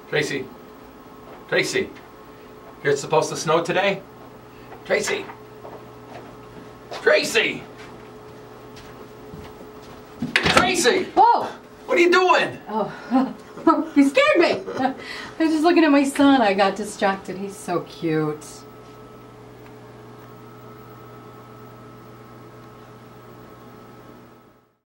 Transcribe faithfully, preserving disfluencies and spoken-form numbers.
Tracy. Tracy. Here it's supposed to snow today? Tracy. Tracy. Tracy. Whoa. What are you doing? Oh, you scared me. I was just looking at my son. I got distracted. He's so cute.